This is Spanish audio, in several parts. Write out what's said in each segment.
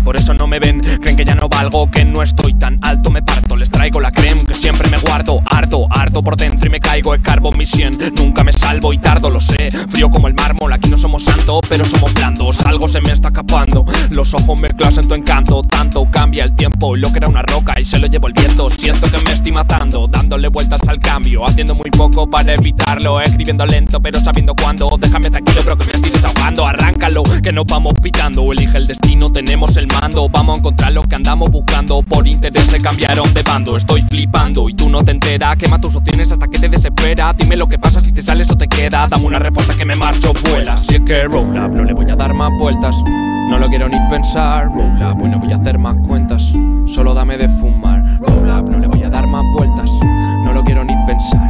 por eso no me ven. Creen que ya no valgo, que no estoy tan alto. Me parto, les traigo la creme que siempre me guardo. Ardo por dentro y me caigo, escarbo mi 100. Nunca me salvo y tardo, lo sé. Frío como el mármol, aquí no somos santos, pero somos blandos. Algo se me está escapando, los ojos mezclados en tu encanto. Tanto cambia el tiempo, y lo que era una roca y se lo llevo el viento. Siento que me estoy matando, dándole vueltas al cambio, haciendo muy poco para evitarlo, escribiendo lento pero sabiendo cuándo. Déjame tranquilo bro que me estoy desahogando. Arráncalo, que nos vamos pitando. Elige el destino, tenemos el mando. Vamos a encontrar lo que andamos buscando. Por interés se cambiaron de bando. Estoy flipando y tú no te enteras. Quema tus opciones hasta que te desespera. Dime lo que pasa, si te sales o te queda. Dame una respuesta que me marcho, vuela. Si es que roll up, no le voy a dar más vueltas. No lo quiero ni pensar. Roll up, hoy no voy a hacer más cuentas. Solo dame de fumar. Roll up, no le voy a dar más vueltas. No lo quiero ni pensar.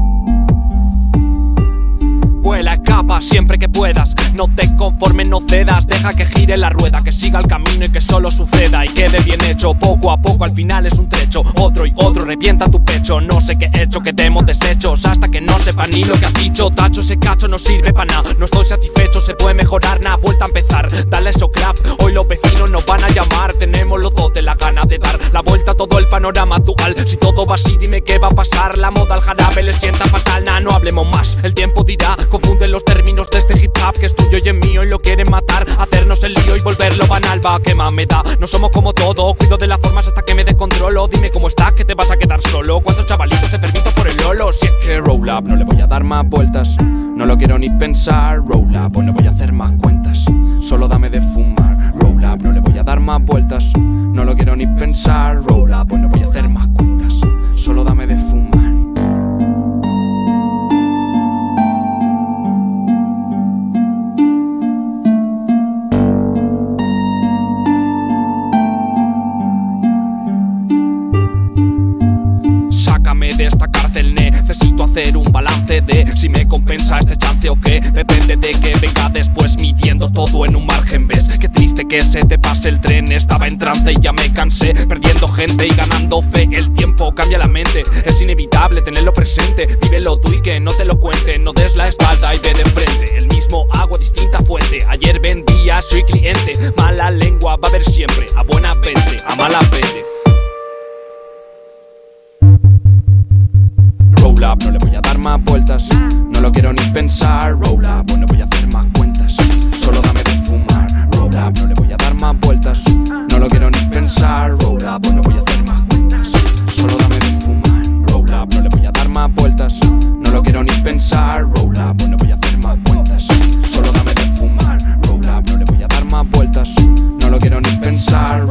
Vuela, escapa siempre que puedas. No te conformes, no cedas. Deja que gire la rueda, que siga el camino y que solo suceda y quede bien hecho. Poco a poco, al final es un trecho. Otro y otro revienta tu pecho. No sé qué he hecho, que te hemos deshechos. Hasta que no sepa ni lo que has dicho. Tacho, ese cacho no sirve para nada. No estoy satisfecho, se puede mejorar. Nada, vuelta a empezar, dale eso clap. Hoy los vecinos nos van a llamar. Tenemos los dos de la gana de dar la vuelta a todo el panorama actual. Si todo va así, dime qué va a pasar. La moda al jarabe les sienta fatal. Nah, no hablemos más, el tiempo dirá. Confunden los términos de este hip hop que es tuyo y es mío y lo quieren matar. Hacernos el lío y volverlo banal, va, que más me da. No somos como todo, cuido de las formas hasta que me descontrolo. Dime cómo estás, que te vas a quedar solo. ¿Cuántos chavalitos se permito por el lolo? Si es que roll up, no le voy a dar más vueltas. No lo quiero ni pensar. Roll up, hoy no voy a hacer más cuentas. Solo dame de fumar. Roll up, no le voy a dar más vueltas. No lo quiero ni pensar. Roll up, hoy no voy a hacer más cuentas. Solo dame de fumar. De esta cárcel necesito hacer un balance de si me compensa este chance o qué. Depende de que venga después, midiendo todo en un margen. ¿Ves? Qué triste que se te pase el tren. Estaba en trance y ya me cansé, perdiendo gente y ganando fe. El tiempo cambia la mente, es inevitable tenerlo presente. Vívelo tú y que no te lo cuente. No des la espalda y ve de frente. El mismo agua, distinta fuente. Ayer vendía, soy cliente. Mala lengua va a haber siempre. A buena vente, a mala vende. Roll up, no le voy a dar más vueltas. No lo quiero ni pensar. Roll up, hoy no voy a hacer más cuentas. Solo dame de fumar. Roll up, no le voy a dar más vueltas. No lo quiero ni pensar. Roll up, hoy no voy a hacer más cuentas. Solo dame de fumar. Roll up, no le voy a dar más vueltas. No lo quiero ni pensar. Roll up, hoy no voy a hacer más cuentas. Solo dame de fumar. Roll up, no le voy a dar más vueltas. No lo quiero ni pensar.